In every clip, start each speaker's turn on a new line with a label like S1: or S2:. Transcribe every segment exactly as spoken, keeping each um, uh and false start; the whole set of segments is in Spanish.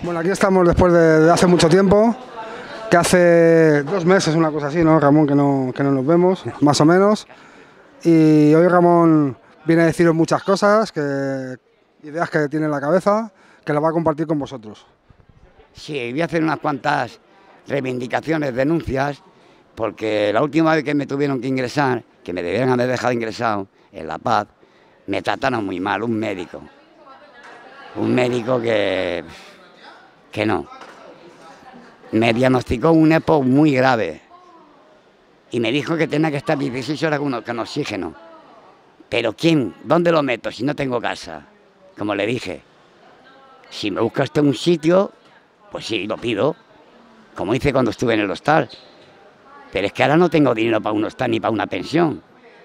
S1: Bueno, aquí estamos después de, de hace mucho tiempo, que hace dos meses, una cosa así, ¿no, Ramón? Que no, que no nos vemos, más o menos. Y hoy Ramón viene a deciros muchas cosas, que, ideas que tiene en la cabeza, que las va a compartir con vosotros.
S2: Sí, voy a hacer unas cuantas reivindicaciones, denuncias, porque la última vez que me tuvieron que ingresar, que me debieron haber dejado ingresado en La Paz, me trataron muy mal, un médico. Un médico que... que no. Me diagnosticó un EPOC muy grave y me dijo que tenía que estar dieciséis horas con, con oxígeno. Pero ¿quién? ¿Dónde lo meto si no tengo casa? Como le dije, si me busca usted un sitio, pues sí, lo pido, como hice cuando estuve en el hostal. Pero es que ahora no tengo dinero para un hostal ni para una pensión.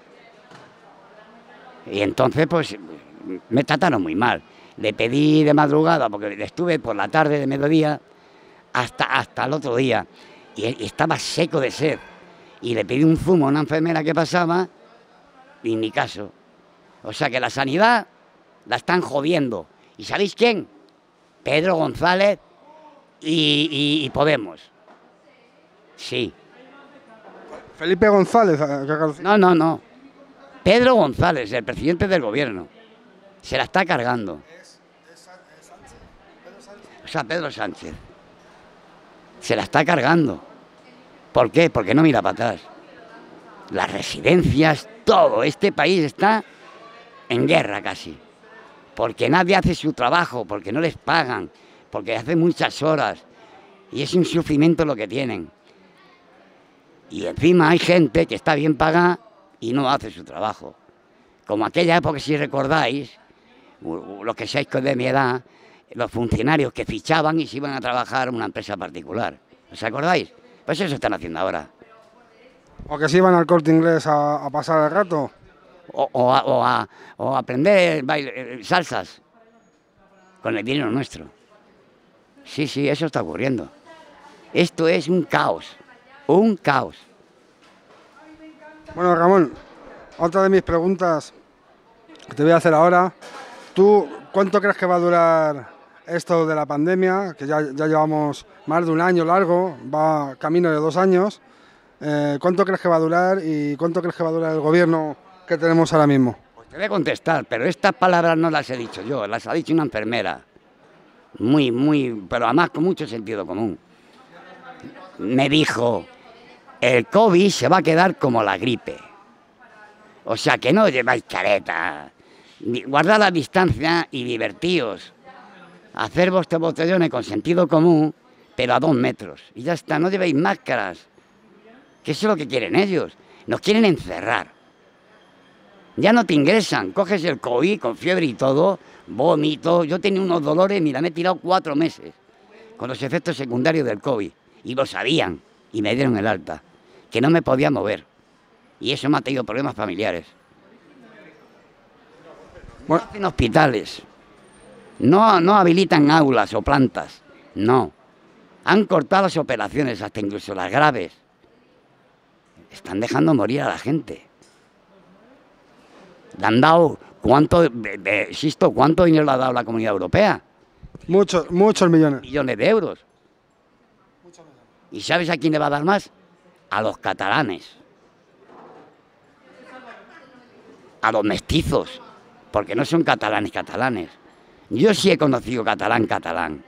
S2: Y entonces, pues, me trataron muy mal. Le pedí de madrugada, porque estuve por la tarde de mediodía hasta, hasta el otro día. Y, y estaba seco de sed. Y le pedí un zumo a una enfermera que pasaba, y ni caso. O sea que la sanidad la están jodiendo. ¿Y sabéis quién? Pedro González y, y, y Podemos. Sí.
S1: Felipe González.
S2: No, no, no. Pedro González, el presidente del gobierno. Se la está cargando. O sea, Pedro Sánchez. Se la está cargando. ¿Por qué? Porque no mira para atrás. Las residencias, todo. Este país está en guerra casi. Porque nadie hace su trabajo, porque no les pagan, porque hacen muchas horas. Y es un sufrimiento lo que tienen. Y encima hay gente que está bien pagada y no hace su trabajo. Como aquella época, si recordáis, los que seáis de mi edad, los funcionarios que fichaban y se iban a trabajar en una empresa particular. ¿Os acordáis? Pues eso están haciendo ahora.
S1: O que se iban al Corte Inglés a, a pasar el rato.
S2: O, o, a, o, a, o a aprender baile, salsas con el dinero nuestro. Sí, sí, eso está ocurriendo. Esto es un caos, un caos.
S1: Bueno, Ramón, otra de mis preguntas que te voy a hacer ahora. ¿Tú cuánto crees que va a durar esto de la pandemia? Que ya, ya llevamos más de un año largo, va camino de dos años. Eh, ¿Cuánto crees que va a durar y cuánto crees que va a durar el gobierno que tenemos ahora mismo?
S2: Pues te voy a contestar, pero estas palabras no las he dicho yo, las ha dicho una enfermera. Muy, muy, pero además con mucho sentido común. Me dijo, el COVID se va a quedar como la gripe. O sea, que no lleváis careta. Guardad la distancia y divertíos. Hacer vuestros botellones con sentido común, pero a dos metros. Y ya está, no llevéis máscaras. Que eso es lo que quieren ellos. Nos quieren encerrar. Ya no te ingresan. Coges el COVID con fiebre y todo, vómito. Yo tenía unos dolores, mira, me he tirado cuatro meses con los efectos secundarios del COVID. Y lo sabían. Y me dieron el alta. Que no me podía mover. Y eso me ha traído problemas familiares. No hacen hospitales. No, no habilitan aulas o plantas. No. Han cortado las operaciones, hasta incluso las graves. Están dejando morir a la gente. Le han dado, ¿cuánto, insisto, cuánto dinero le ha dado la Comunidad Europea?
S1: Muchos, muchos millones.
S2: Millones de euros. ¿Y sabes a quién le va a dar más? A los catalanes. A los mestizos. Porque no son catalanes catalanes. Yo sí he conocido catalán catalán.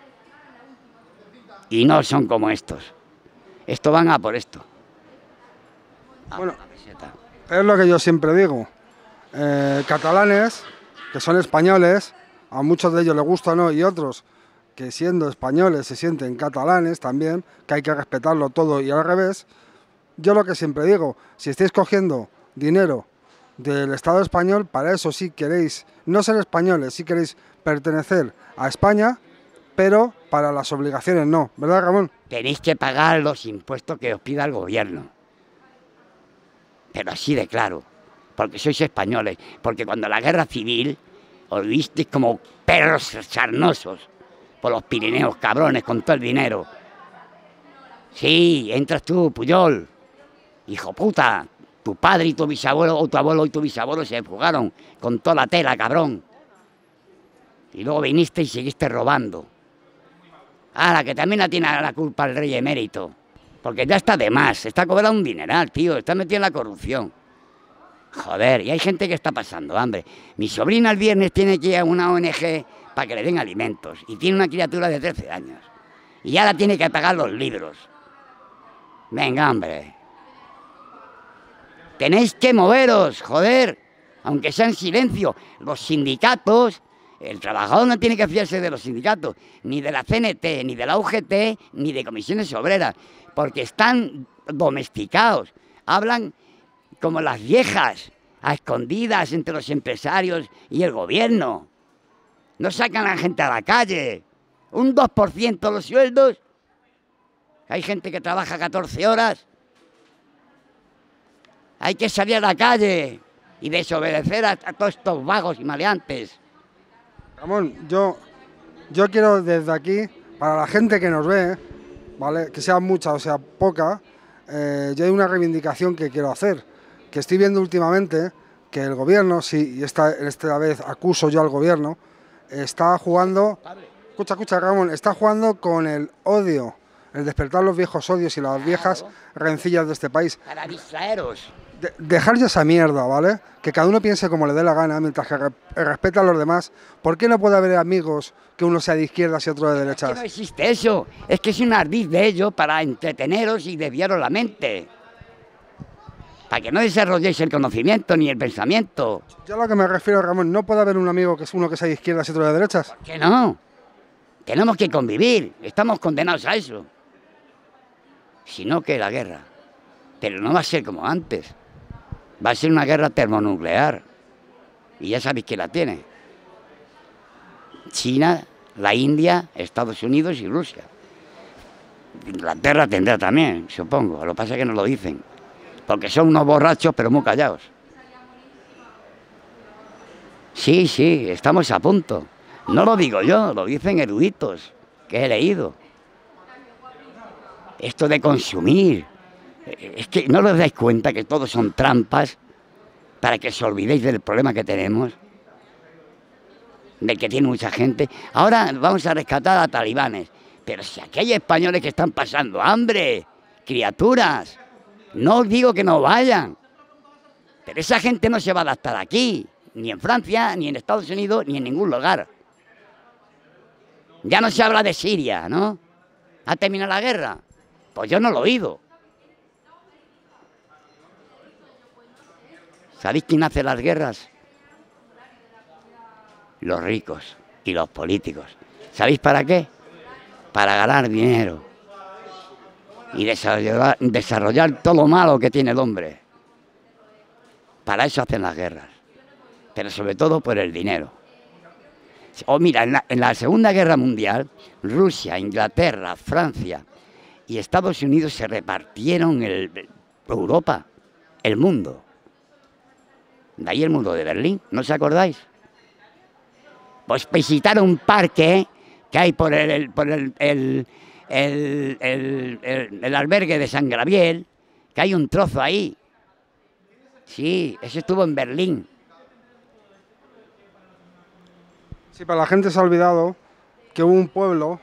S2: Y no son como estos. Estos van a por esto. A
S1: bueno,
S2: la peseta.
S1: Es lo que yo siempre digo. Eh, catalanes, que son españoles, a muchos de ellos les gusta o no, y otros que siendo españoles se sienten catalanes también, que hay que respetarlo todo y al revés. Yo lo que siempre digo, si estáis cogiendo dinero del Estado español, para eso sí queréis, no ser españoles, sí queréis pertenecer a España, pero para las obligaciones no, ¿verdad, Ramón?
S2: Tenéis que pagar los impuestos que os pida el gobierno. Pero así de claro, porque sois españoles, porque cuando la guerra civil os visteis como perros sarnosos por los Pirineos, cabrones, con todo el dinero. Sí, entras tú, Puyol, hijo puta, tu padre y tu bisabuelo, o tu abuelo y tu bisabuelo se fugaron con toda la tela, cabrón. Y luego viniste y seguiste robando. Ahora, que también la tiene la culpa el rey emérito. Porque ya está de más, está cobrando un dineral, tío, está metido en la corrupción. Joder, y hay gente que está pasando hambre. Mi sobrina el viernes tiene que ir a una O N Ge para que le den alimentos. Y tiene una criatura de trece años. Y ahora tiene que pagar los libros. Venga, hombre. Tenéis que moveros, joder. Aunque sea en silencio. Los sindicatos, el trabajador no tiene que fiarse de los sindicatos. Ni de la C N T, ni de la U G T, ni de comisiones obreras. Porque están domesticados. Hablan como las viejas, a escondidas entre los empresarios y el gobierno. No sacan a la gente a la calle. Un dos por ciento de los sueldos. Hay gente que trabaja catorce horas. Hay que salir a la calle y desobedecer a, a todos estos vagos y maleantes.
S1: Ramón, yo, yo quiero desde aquí, para la gente que nos ve, ¿vale? Que sea mucha o sea poca, eh, yo hay una reivindicación que quiero hacer, que estoy viendo últimamente que el gobierno, sí, y esta, esta vez acuso yo al gobierno, está jugando, escucha, escucha Ramón, está jugando con el odio, el despertar los viejos odios y las viejas rencillas de este país.
S2: Para distraeros.
S1: De, dejar ya esa mierda, ¿vale? Que cada uno piense como le dé la gana, mientras que re, respeta a los demás. ¿Por qué no puede haber amigos que uno sea de izquierdas y otro de derechas?
S2: Es que no existe eso, es que es un ardid de ellos para entreteneros y desviaros la mente. Para que no desarrolléis el conocimiento ni el pensamiento.
S1: Yo a lo que me refiero, Ramón, ¿no puede haber un amigo que es uno que sea de izquierdas y otro de derechas?
S2: ¿Por qué no? Tenemos que convivir, estamos condenados a eso. Si no, que la guerra. Pero no va a ser como antes. Va a ser una guerra termonuclear. Y ya sabéis que la tiene. China, la India, Estados Unidos y Rusia. Inglaterra tendrá también, supongo. Lo que pasa es que no lo dicen. Porque son unos borrachos, pero muy callados. Sí, sí, estamos a punto. No lo digo yo, lo dicen eruditos que he leído. Esto de consumir, es que no os dais cuenta que todos son trampas para que os olvidéis del problema que tenemos, del que tiene mucha gente. Ahora vamos a rescatar a talibanes, pero si aquí hay españoles que están pasando hambre, criaturas, no os digo que no vayan, pero esa gente no se va a adaptar aquí, ni en Francia, ni en Estados Unidos, ni en ningún lugar. Ya no se habla de Siria, ¿no? ¿Ha terminado la guerra? Pues yo no lo he oído. ¿Sabéis quién hace las guerras? Los ricos y los políticos. ¿Sabéis para qué? Para ganar dinero y desarrollar, desarrollar todo lo malo que tiene el hombre. Para eso hacen las guerras, pero sobre todo por el dinero. O mira, en la, en la Segunda Guerra Mundial, Rusia, Inglaterra, Francia y Estados Unidos se repartieron el, Europa, el mundo. De ahí el muro de Berlín, ¿no os acordáis? Pues visitaron un parque que hay por el, por el, el, el, el, el, el albergue de San Gabriel, que hay un trozo ahí. Sí, eso estuvo en Berlín.
S1: Sí, pero la gente se ha olvidado que hubo un pueblo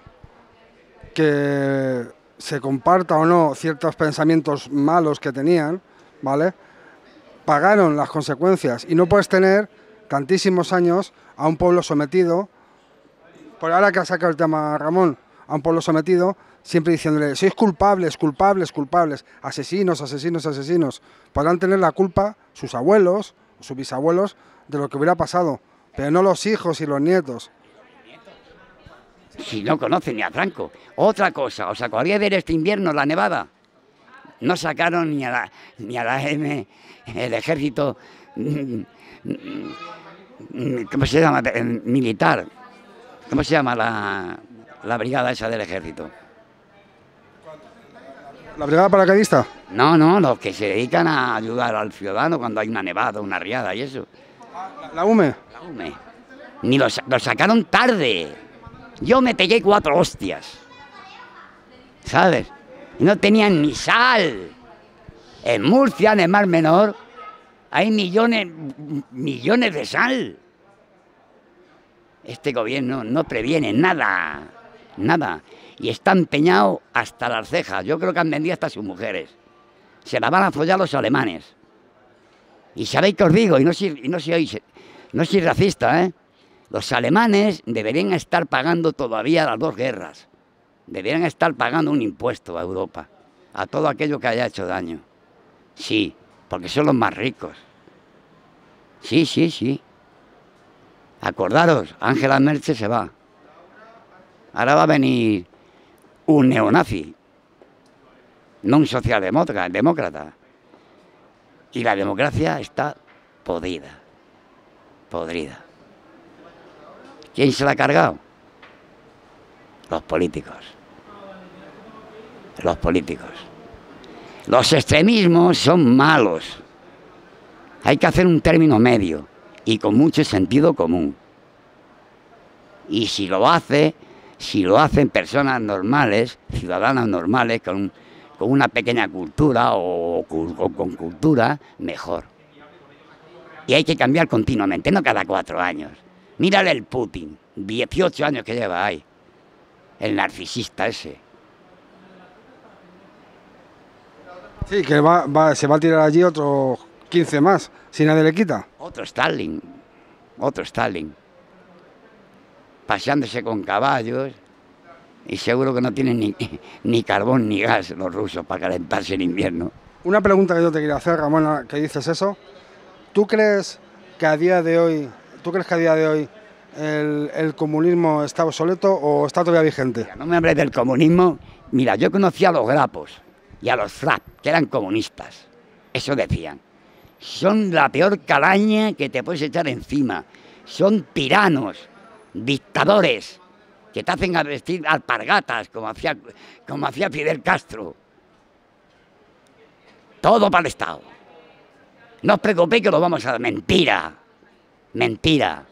S1: que se comparta o no ciertos pensamientos malos que tenían, ¿vale? Pagaron las consecuencias y no puedes tener tantísimos años a un pueblo sometido, por ahora que ha sacado el tema Ramón, a un pueblo sometido, siempre diciéndole, sois culpables, culpables, culpables, asesinos, asesinos, asesinos. Podrán tener la culpa sus abuelos, sus bisabuelos, de lo que hubiera pasado, pero no los hijos y los nietos.
S2: Si no conocen ni a Franco. Otra cosa, ¿os acordáis de este invierno, la nevada? No sacaron ni a la, ni a la M, el ejército, ¿cómo se llama? El militar. ¿Cómo se llama la, la brigada esa del ejército?
S1: ¿La brigada paracaidista?
S2: No, no, los que se dedican a ayudar al ciudadano cuando hay una nevada, una riada y eso.
S1: ¿La, la U M E?
S2: La U M E. Ni los, los sacaron tarde. Yo me pegué cuatro hostias, ¿sabes? Y no tenían ni sal. En Murcia, en el Mar Menor, hay millones, millones de sal. Este gobierno no previene nada, nada. y está empeñado hasta las cejas. Yo creo que han vendido hasta sus mujeres. Se la van a follar los alemanes. Y sabéis que os digo, y no soy, y no soy, no soy racista, ¿eh? Los alemanes deberían estar pagando todavía las dos guerras. Deberían estar pagando un impuesto a Europa, a todo aquello que haya hecho daño. Sí, porque son los más ricos. Sí, sí, sí. Acordaros, Angela Merkel se va. Ahora va a venir un neonazi, no un socialdemócrata. Y la democracia está podrida, podrida. ¿Quién se la ha cargado? Los políticos. Los políticos. Los extremismos son malos. Hay que hacer un término medio y con mucho sentido común. Y si lo hace, si lo hacen personas normales, ciudadanas normales, con, con una pequeña cultura o, o con cultura, mejor. Y hay que cambiar continuamente, no cada cuatro años. Mírale el Putin, dieciocho años que lleva ahí, el narcisista ese.
S1: Sí, que va, va, se va a tirar allí otros quince más, si nadie le quita.
S2: Otro Stalin, otro Stalin. Paseándose con caballos y seguro que no tienen ni, ni carbón ni gas los rusos para calentarse en invierno.
S1: Una pregunta que yo te quería hacer, Ramón, que dices eso. ¿Tú crees que a día de hoy, tú crees que a día de hoy el, el comunismo está obsoleto o está todavía vigente?
S2: No me hables del comunismo. Mira, yo conocí a los grapos y a los frap, que eran comunistas. Eso decían. Son la peor calaña que te puedes echar encima. Son tiranos, dictadores, que te hacen a vestir alpargatas, como hacía, como hacía Fidel Castro. Todo para el Estado. No os preocupéis que lo vamos a... Mentira. Mentira.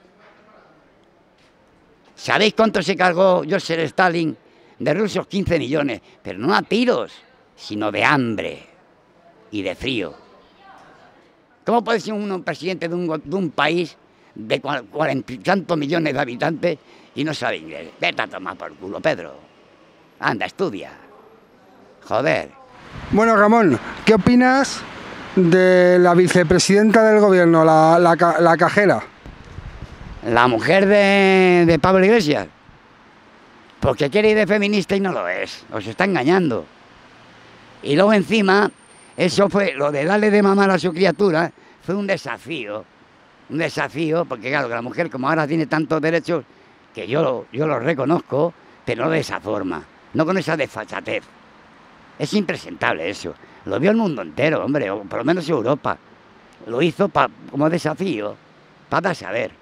S2: ¿Sabéis cuánto se cargó Joseph Stalin? De rusos, quince millones. Pero no a tiros, sino de hambre y de frío. ¿Cómo puede ser un presidente de un, de un país de cuarenta y tantos millones de habitantes y no sabe inglés? Vete a tomar por culo, Pedro. Anda, estudia. Joder.
S1: Bueno, Ramón, ¿qué opinas de la vicepresidenta del gobierno, la, la, la Cajera?
S2: La mujer de, de Pablo Iglesias. Porque quiere ir de feminista y no lo es. Os está engañando. Y luego encima, eso fue, lo de darle de mamar a su criatura, fue un desafío. Un desafío, porque claro, que la mujer como ahora tiene tantos derechos, que yo, yo los reconozco, pero no de esa forma, no con esa desfachatez. Es impresentable eso. Lo vio el mundo entero, hombre, o por lo menos Europa. Lo hizo pa, como desafío, para saber.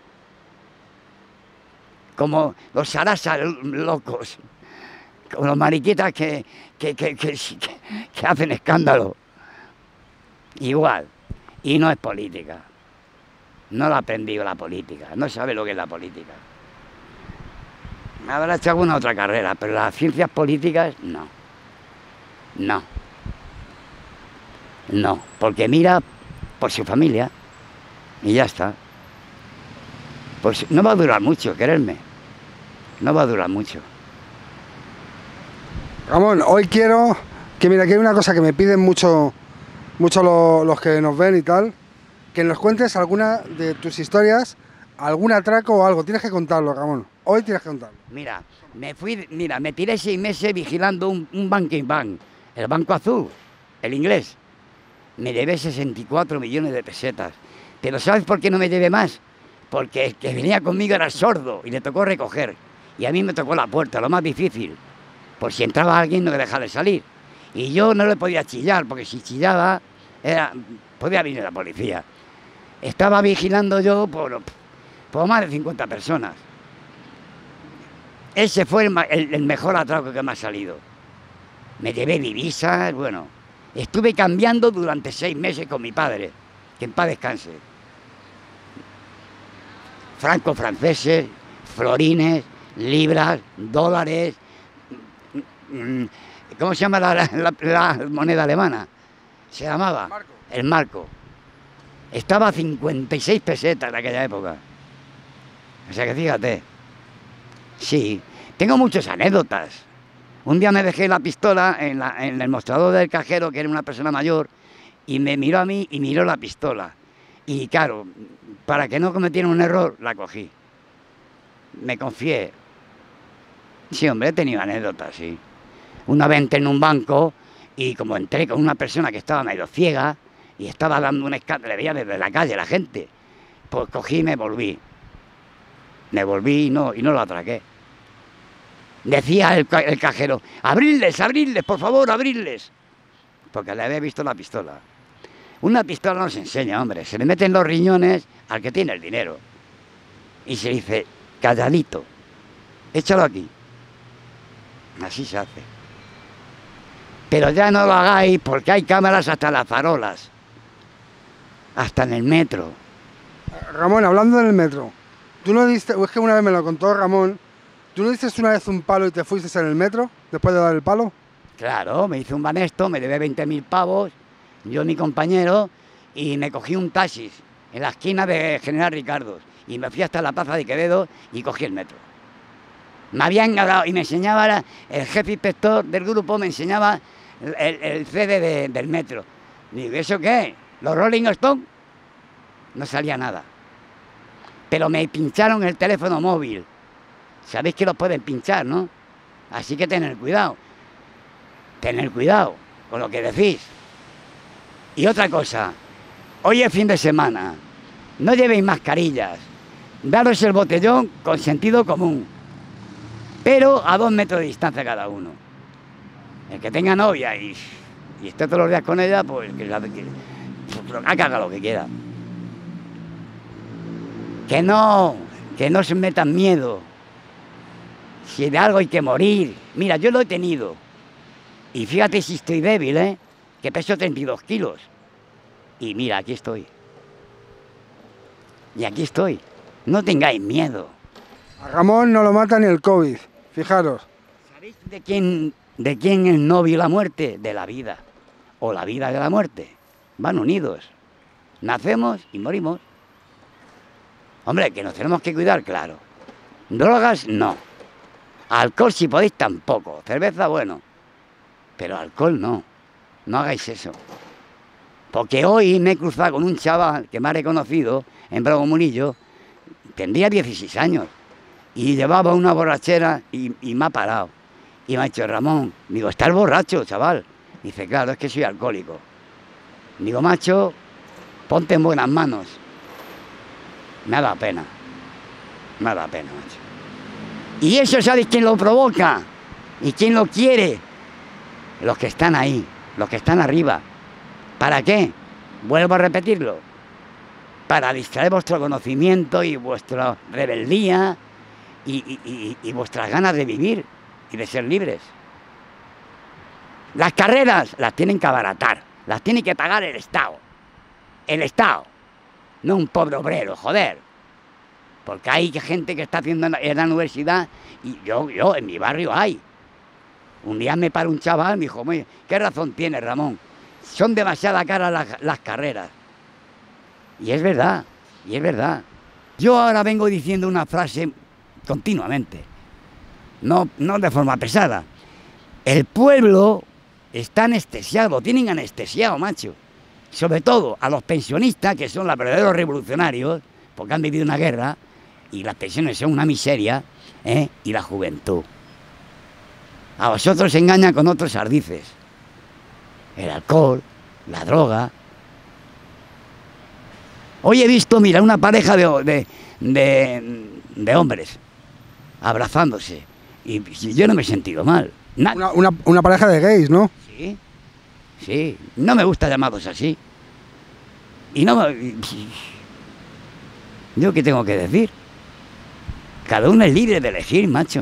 S2: Como los sarasas locos, como los mariquitas que, que, que, que, que, que hacen escándalo. Igual. Y no es política. No lo ha aprendido la política. No sabe lo que es la política. Habrá hecho alguna otra carrera, pero las ciencias políticas, no. No. No. Porque mira por su familia y ya está. Pues no va a durar mucho, quererme. No va a durar mucho.
S1: Ramón, hoy quiero que, mira, que hay una cosa que me piden mucho, mucho lo, los que nos ven y tal, que nos cuentes alguna de tus historias, algún atraco o algo. Tienes que contarlo, Ramón. Hoy tienes que contarlo.
S2: Mira, me fui, mira, me tiré seis meses vigilando un, un banking bank, el Banco Azul, el inglés. Me llevé sesenta y cuatro millones de pesetas. Pero ¿sabes por qué no me llevé más? Porque el que venía conmigo era sordo y le tocó recoger. Y a mí me tocó la puerta, lo más difícil. Por si entraba alguien no me dejaba de salir. Y yo no le podía chillar, porque si chillaba, era, podía venir la policía. Estaba vigilando yo por, por más de cincuenta personas. Ese fue el, el, el mejor atraco que me ha salido. Me llevé divisas, bueno. Estuve cambiando durante seis meses con mi padre, que en paz descanse. Francos franceses, florines, libras, dólares. ¿Cómo se llama la, la, la moneda alemana? Se llamaba
S1: Marco.
S2: El marco. Estaba a cincuenta y seis pesetas en aquella época. O sea que fíjate. Sí, tengo muchas anécdotas. Un día me dejé la pistola en, la, en el mostrador del cajero, que era una persona mayor, y me miró a mí y miró la pistola. Y claro, para que no cometiera un error, la cogí. Me confié. Sí, hombre, he tenido anécdotas, sí. Una vez entré en un banco y como entré con una persona que estaba medio ciega y estaba dando un escándalo, le veía desde la calle la gente, pues cogí y me volví. Me volví y no, y no lo atraqué. Decía el, el cajero, abridles, abridles, por favor, abridles. Porque le había visto la pistola. Una pistola no se enseña, hombre, se le meten los riñones al que tiene el dinero. Y se dice, calladito, échalo aquí. Así se hace. Pero ya no lo hagáis porque hay cámaras hasta las farolas. Hasta en el metro.
S1: Ramón, hablando del metro, tú no diste, o es que una vez me lo contó Ramón, ¿tú no diste una vez un palo y te fuiste en el metro después de dar el palo?
S2: Claro, me hice un banesto, me debé veinte mil pavos, yo y mi compañero, y me cogí un taxi en la esquina de General Ricardo y me fui hasta la Plaza de Quevedo y cogí el metro. Me habían ganado y me enseñaba, el jefe inspector del grupo me enseñaba el, el C D de, del metro. Digo, ¿eso qué? ¿Los Rolling Stones? No salía nada. Pero me pincharon el teléfono móvil. Sabéis que los pueden pinchar, ¿no? Así que tener cuidado. Tener cuidado con lo que decís. Y otra cosa, hoy es fin de semana. No llevéis mascarillas. Daros el botellón con sentido común. Pero a dos metros de distancia cada uno. El que tenga novia y, y esté todos los días con ella, pues que, que, que haga lo que quiera. Que no, que no se metan miedo. Si de algo hay que morir. Mira, yo lo he tenido. Y fíjate si estoy débil, ¿eh? Que peso treinta y dos kilos. Y mira, aquí estoy. Y aquí estoy. No tengáis miedo.
S1: A Ramón no lo mata ni el COVID, fijaros.
S2: ¿Sabéis de quién, de quién es el novio la muerte? De la vida. O la vida de la muerte. Van unidos. Nacemos y morimos. Hombre, que nos tenemos que cuidar, claro. Drogas, no. Alcohol, si podéis, tampoco. Cerveza, bueno. Pero alcohol, no. No hagáis eso. Porque hoy me he cruzado con un chaval que me ha reconocido en Bravo Murillo. Tendría dieciséis años. Y llevaba una borrachera y, y me ha parado. Y me ha dicho, Ramón, digo, ¿estás borracho, chaval? Dice, claro, es que soy alcohólico. Digo, macho, ponte en buenas manos. Me ha dado pena. Me ha dado pena, macho. Y eso, ¿sabéis quién lo provoca? ¿Y quién lo quiere? Los que están ahí, los que están arriba. ¿Para qué? Vuelvo a repetirlo. Para distraer vuestro conocimiento y vuestra rebeldía y, y, y, y vuestras ganas de vivir y de ser libres. Las carreras las tienen que abaratar, las tiene que pagar el Estado. El Estado, no un pobre obrero, joder. Porque hay gente que está haciendo en la, en la universidad y yo, yo, en mi barrio hay. Un día me paró un chaval, me dijo, ¿qué razón tiene, Ramón? Son demasiado caras las, las carreras. Y es verdad, y es verdad. Yo ahora vengo diciendo una frase continuamente, no, no de forma pesada. El pueblo está anestesiado, tienen anestesiado, macho. Sobre todo a los pensionistas, que son los verdaderos revolucionarios, porque han vivido una guerra, y las pensiones son una miseria, ¿eh? Y la juventud. A vosotros se engañan con otros ardices. El alcohol, la droga. Hoy he visto, mira, una pareja de, de, de, de hombres abrazándose. Y yo no me he sentido mal.
S1: Una, una, una pareja de gays, ¿no?
S2: Sí, sí. No me gusta llamados así. Y no me... ¿Yo qué tengo que decir? Cada uno es libre de elegir, macho.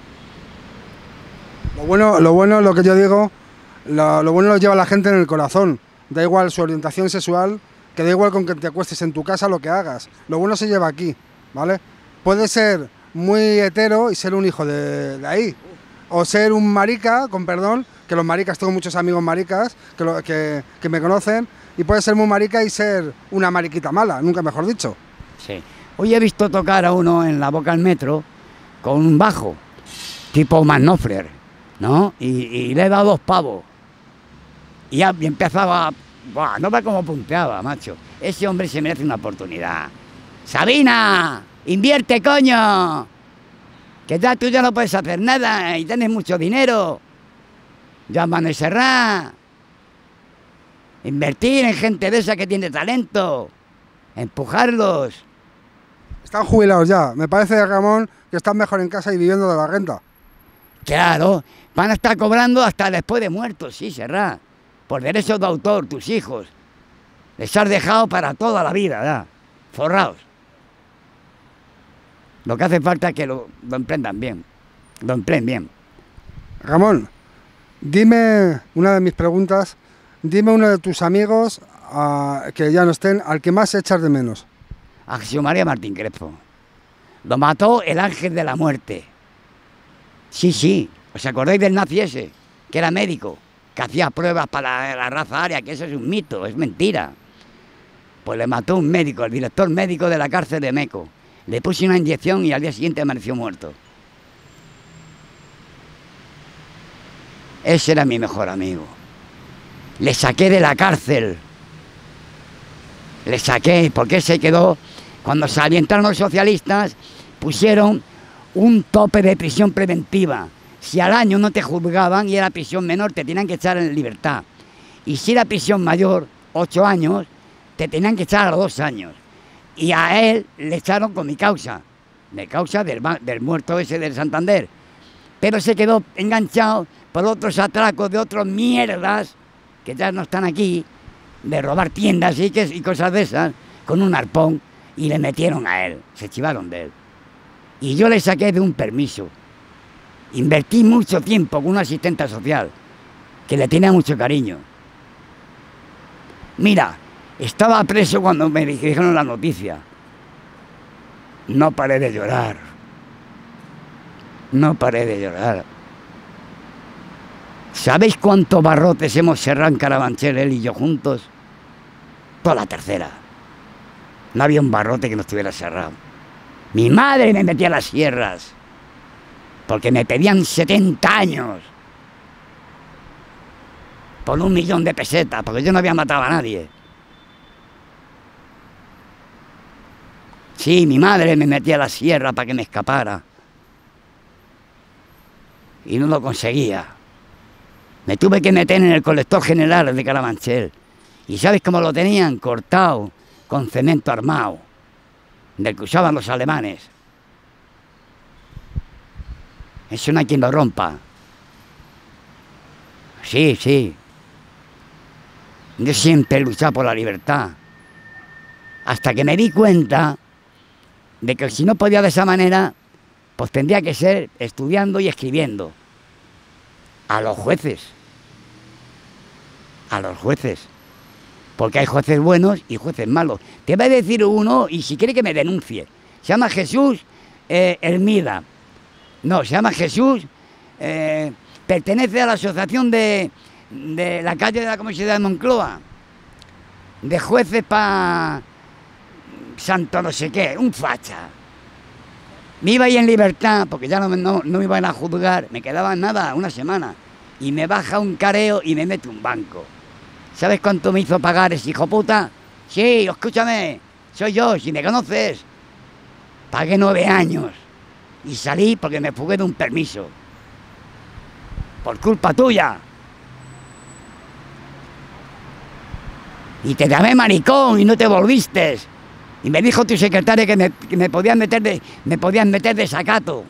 S1: Lo bueno, lo bueno, lo que yo digo, lo, lo bueno lo lleva la gente en el corazón. Da igual su orientación sexual, que da igual con que te acuestes en tu casa lo que hagas. Lo bueno se lleva aquí, ¿vale? Puede ser muy hetero y ser un hijo de, de ahí. O ser un marica, con perdón, que los maricas, tengo muchos amigos maricas que, lo, que, que me conocen, y puede ser muy marica y ser una mariquita mala, nunca mejor dicho.
S2: Sí. Hoy he visto tocar a uno en la Boca del Metro con un bajo, tipo Manofler, ¿no? Y, y le he dado dos pavos. Y ya y empezaba, buah, no ve cómo punteaba, macho. Ese hombre se merece una oportunidad. ¡Sabina! ¡Invierte, coño! Que ya tú ya no puedes hacer nada y tienes mucho dinero. Llaman a Serrat. Invertir en gente de esa que tiene talento. Empujarlos.
S1: Están jubilados ya. Me parece, Ramón, que están mejor en casa y viviendo de la renta.
S2: Claro, van a estar cobrando hasta después de muertos, sí, Serrat. Por derechos de autor, tus hijos. Les has dejado para toda la vida, ¿verdad? Forrados. Lo que hace falta es que lo, lo emprendan bien. Lo empleen bien.
S1: Ramón, dime una de mis preguntas. Dime uno de tus amigos uh, que ya no estén, al que más echas de menos.
S2: A Jesús María Martín Crespo. Lo mató el ángel de la muerte. Sí, sí. ¿Os acordáis del nazi ese? Que era médico, que hacía pruebas para la raza aria, que eso es un mito, es mentira. Pues le mató un médico, el director médico de la cárcel de Meco. Le puse una inyección y al día siguiente amaneció muerto. Ese era mi mejor amigo. Le saqué de la cárcel. Le saqué, porque se quedó... Cuando se entraron los socialistas, pusieron un tope de prisión preventiva. Si al año no te juzgaban y era prisión menor, te tenían que echar en libertad. Y si era prisión mayor, ocho años, te tenían que echar a los dos años. Y a él le echaron con mi causa, de causa del, del muerto ese del Santander. Pero se quedó enganchado por otros atracos de otros mierdas, que ya no están aquí, de robar tiendas y, que, y cosas de esas, con un arpón, y le metieron a él, se chivaron de él. Y yo le saqué de un permiso. Invertí mucho tiempo con una asistente social, que le tenía mucho cariño. Mira, estaba preso cuando me dijeron la noticia. No paré de llorar. No paré de llorar. ¿Sabéis cuántos barrotes hemos cerrado en Carabanchel, él y yo juntos? Toda la tercera. No había un barrote que no estuviera cerrado. Mi madre me metía a las sierras, porque me pedían setenta años por un millón de pesetas, porque yo no había matado a nadie. Sí, mi madre me metía a la sierra para que me escapara. Y no lo conseguía. Me tuve que meter en el colector general de Carabanchel. ¿Y sabes cómo lo tenían? Cortado con cemento armado, del que usaban los alemanes. Eso no hay quien lo rompa. Sí, sí. Yo siempre he luchado por la libertad. Hasta que me di cuenta de que si no podía de esa manera, pues tendría que ser estudiando y escribiendo. A los jueces. A los jueces. Porque hay jueces buenos y jueces malos. Te va a decir uno, y si quiere que me denuncie. Se llama Jesús eh, Hermida. No, se llama Jesús... Eh, pertenece a la asociación de, de la calle de la Comunidad de Moncloa. De jueces para... santo no sé qué, un facha. Me iba ahí en libertad, porque ya no, no, no me iban a juzgar, me quedaba nada, una semana. Y me baja un careo y me mete un banco. ¿Sabes cuánto me hizo pagar ese hijo puta? Sí, escúchame, soy yo, si me conoces. Pagué nueve años y salí porque me fugué de un permiso. Por culpa tuya. Y te llamé maricón y no te volviste. Y me dijo tu secretaria que me, que me podían meter de, me podían meter de sacato.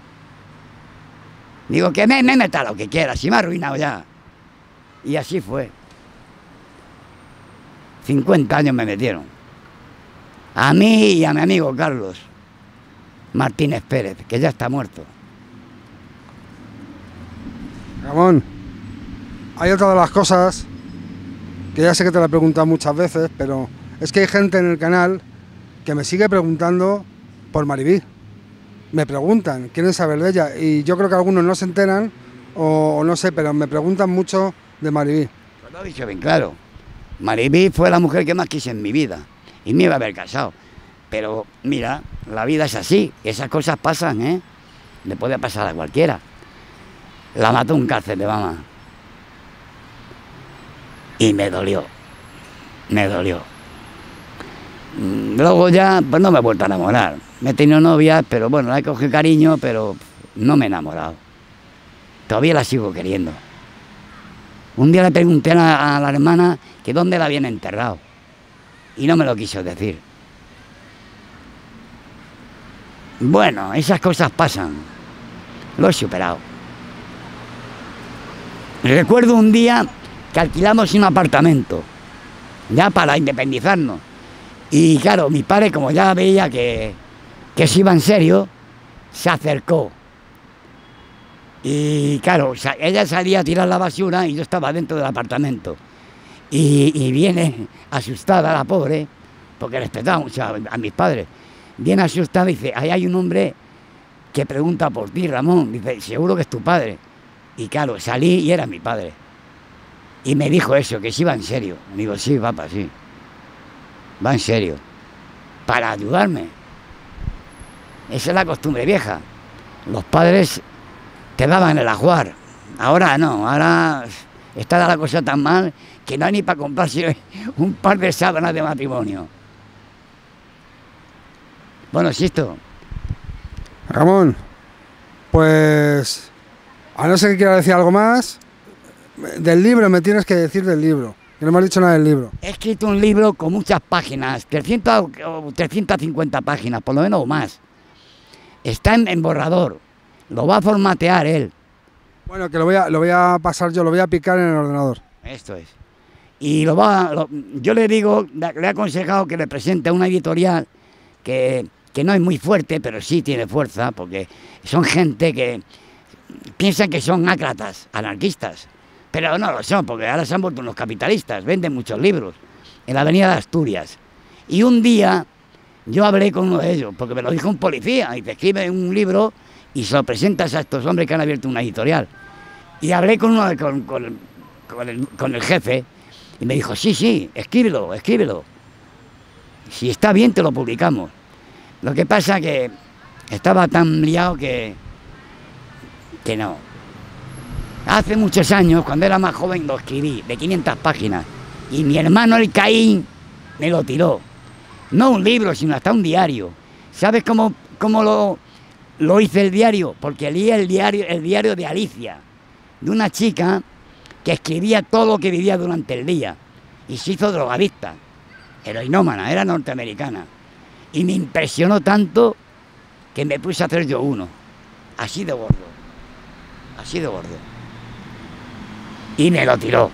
S2: Digo, que me, me meta lo que quiera, si me ha arruinado ya. Y así fue. cincuenta años me metieron. A mí y a mi amigo Carlos Martínez Pérez, que ya está muerto.
S1: Ramón, hay otra de las cosas que ya sé que te la he preguntado muchas veces, pero es que hay gente en el canal que me sigue preguntando por Mariví. Me preguntan, quieren saber de ella, y yo creo que algunos no se enteran, o, o no sé, pero me preguntan mucho de Mariví.
S2: Pues lo he dicho bien claro. Mariví fue la mujer que más quise en mi vida, y me iba a haber casado. Pero mira, la vida es así, esas cosas pasan, ¿eh? Le puede pasar a cualquiera. La mató un cáncer de mama. Y me dolió. Me dolió. Luego ya, pues no me he vuelto a enamorar. Me he tenido novia, pero bueno, la he cogido cariño, pero no me he enamorado. Todavía la sigo queriendo. Un día le pregunté a la, a la hermana que dónde la habían enterrado. Y no me lo quiso decir. Bueno, esas cosas pasan. Lo he superado. Recuerdo un día que alquilamos un apartamento, ya para independizarnos. Y claro, mi padre, como ya veía que, que se iba en serio, se acercó. Y claro, ella salía a tirar la basura y yo estaba dentro del apartamento. Y, y viene asustada la pobre, porque respetaba mucho a, a mis padres. Viene asustada y dice, ahí hay un hombre que pregunta por ti, Ramón. Dice, seguro que es tu padre. Y claro, salí y era mi padre. Y me dijo eso, que se iba en serio. Me digo, sí, papá, sí. Va en serio. Para ayudarme. Esa es la costumbre vieja. Los padres te daban el ajuar. Ahora no, ahora está la cosa tan mal que no hay ni para comprarse un par de sábanas de matrimonio. Bueno, Sisto.
S1: Ramón, pues a no ser que quiera decir algo más, del libro me tienes que decir del libro. Que no me has dicho nada del libro.
S2: He escrito un libro con muchas páginas, trescientas o trescientas cincuenta páginas, por lo menos o más. Está en, en borrador. Lo va a formatear él.
S1: Bueno, que lo voy a, lo voy a pasar yo, lo voy a picar en el ordenador.
S2: Esto es. Y lo va, lo, yo le digo, le he aconsejado que le presente a una editorial que, que no es muy fuerte, pero sí tiene fuerza, porque son gente que piensan que son ácratas, anarquistas. Pero no lo son, porque ahora se han vuelto unos capitalistas, venden muchos libros en la avenida de Asturias. Y un día yo hablé con uno de ellos, porque me lo dijo un policía, y te escribe un libro y se lo presentas a estos hombres que han abierto una editorial. Y hablé con, uno, con, con, con, el, con el jefe, y me dijo, sí, sí, escríbelo, escríbelo. Si está bien, te lo publicamos. Lo que pasa que estaba tan liado que, que no. Hace muchos años, cuando era más joven, lo escribí, de quinientas páginas. Y mi hermano el Caín me lo tiró. No un libro, sino hasta un diario. ¿Sabes cómo, cómo lo, lo hice el diario? Porque leí el diario, el diario de Alicia, de una chica que escribía todo lo que vivía durante el día. Y se hizo drogadicta, heroinómana, era norteamericana. Y me impresionó tanto que me puse a hacer yo uno. Así de gordo. Así de gordo. Y me lo tiró.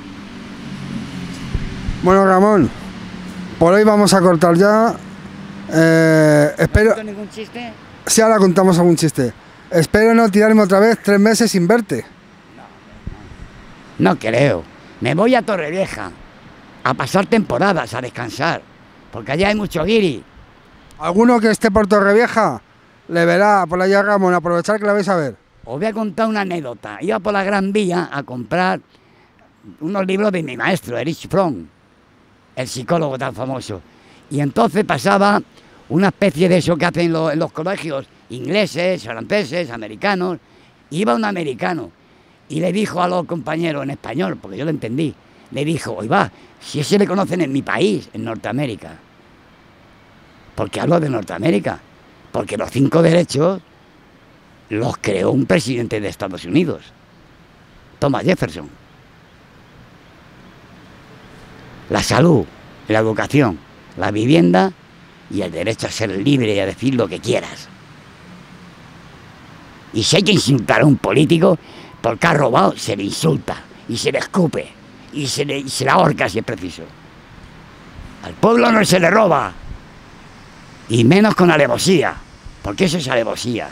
S1: Bueno, Ramón, por hoy vamos a cortar ya. Eh, espero...
S2: ¿No ningún chiste?
S1: Sí, ahora contamos algún chiste. Espero no tirarme otra vez tres meses sin verte.
S2: No, no creo. Me voy a Torrevieja a pasar temporadas, a descansar, porque allá hay mucho guiri.
S1: Alguno que esté por Torrevieja le verá por allá, Ramón, aprovechar que la vais a ver.
S2: Os voy a contar una anécdota. Iba por la Gran Vía a comprar unos libros de mi maestro, Erich Fromm, el psicólogo tan famoso. Y entonces pasaba una especie de eso que hacen lo, en los colegios ingleses, franceses, americanos. Iba un americano y le dijo a los compañeros en español, porque yo lo entendí, le dijo, oiga, si ese le conocen en mi país, en Norteamérica. ¿Por qué hablo de Norteamérica? Porque los cinco derechos los creó un presidente de Estados Unidos, Thomas Jefferson. La salud, la educación, la vivienda y el derecho a ser libre y a decir lo que quieras. Y si hay que insultar a un político porque ha robado, se le insulta y se le escupe y se le, y se le ahorca si es preciso. Al pueblo no se le roba, y menos con alevosía, porque eso es alevosía.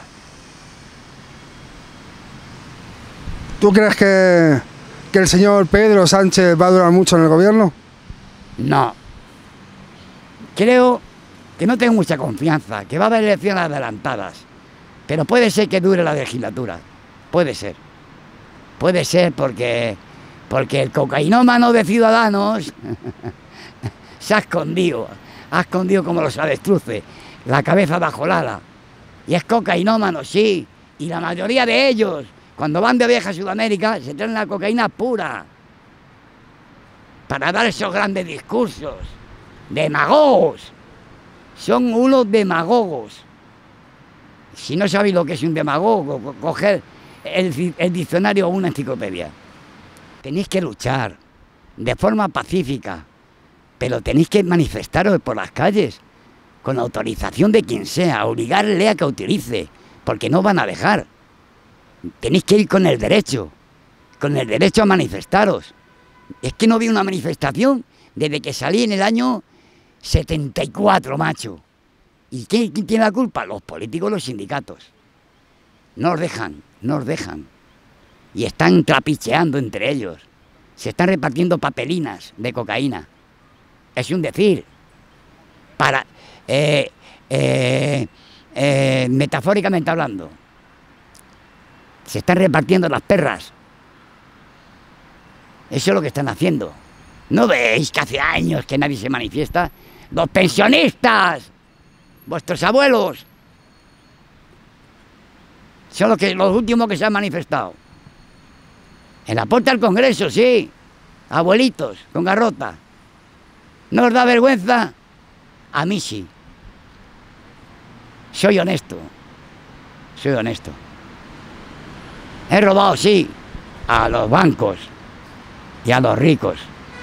S1: ¿Tú crees que, que el señor Pedro Sánchez va a durar mucho en el gobierno?
S2: No. Creo que no tengo mucha confianza, que va a haber elecciones adelantadas, pero puede ser que dure la legislatura, puede ser. Puede ser porque, porque el cocainómano de Ciudadanos se ha escondido, ha escondido como los avestruces, la cabeza bajo el ala. Y es cocainómano, sí, y la mayoría de ellos, Cuando van de viaje a Sudamérica, se traen la cocaína pura para dar esos grandes discursos. Demagogos. Son unos demagogos. Si no sabéis lo que es un demagogo, coger el, el diccionario o una enciclopedia. Tenéis que luchar de forma pacífica, pero tenéis que manifestaros por las calles con autorización de quien sea, obligarle a que utilice, porque no van a dejar. Tenéis que ir con el derecho, con el derecho a manifestaros. Es que no vi una manifestación desde que salí en el año setenta y cuatro, macho. ¿Y quién, quién tiene la culpa? Los políticos, los sindicatos. No os dejan, no os dejan. Y están trapicheando entre ellos. Se están repartiendo papelinas de cocaína. Es un decir. Para, eh, eh, eh, metafóricamente hablando, se están repartiendo las perras. Eso es lo que están haciendo. ¿No veis que hace años que nadie se manifiesta? ¡Los pensionistas! ¡Vuestros abuelos! Son los, que, los últimos que se han manifestado. En la puerta del Congreso, sí. Abuelitos, con garrota. ¿No os da vergüenza? A mí sí. Soy honesto. Soy honesto. He robado, sí, a los bancos y a los ricos.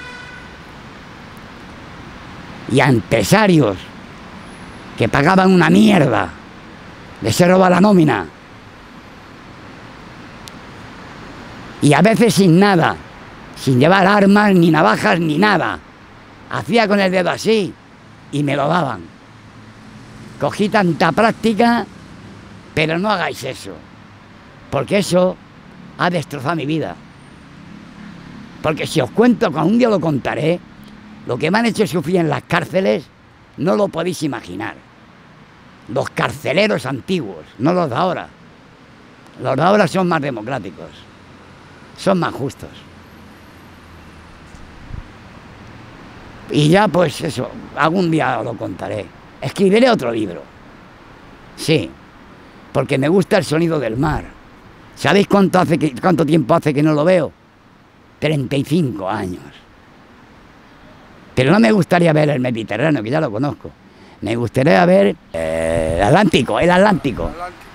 S2: Y a empresarios que pagaban una mierda. Les he robado la nómina. Y a veces sin nada, sin llevar armas, ni navajas, ni nada. Hacía con el dedo así y me lo daban. Cogí tanta práctica, pero no hagáis eso, porque eso ha destrozado mi vida. Porque si os cuento, cuando un día lo contaré, lo que me han hecho sufrir en las cárceles, no lo podéis imaginar. Los carceleros antiguos, no los de ahora. Los de ahora son más democráticos. Son más justos. Y ya pues eso, algún día lo contaré. Escribiré otro libro. Sí, porque me gusta el sonido del mar. ¿Sabéis cuánto, hace que, cuánto tiempo hace que no lo veo? treinta y cinco años. Pero no me gustaría ver el Mediterráneo, que ya lo conozco. Me gustaría ver eh, el Atlántico, el Atlántico.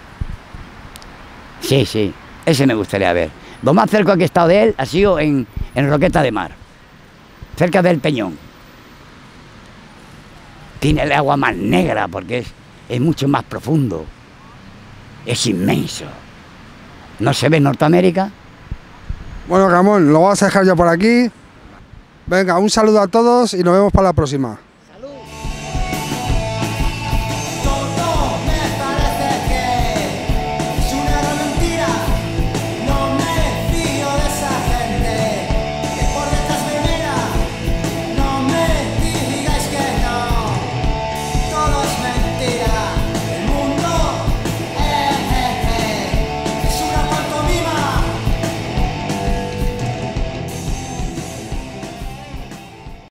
S2: Sí, sí, ese me gustaría ver. Lo más cerca que he estado de él ha sido en, en Roqueta de Mar, cerca del Peñón. Tiene el agua más negra porque es, es mucho más profundo. Es inmenso. ¿No se ve en Norteamérica?
S1: Bueno, Ramón, lo vamos a dejar ya por aquí. Venga, un saludo a todos y nos vemos para la próxima.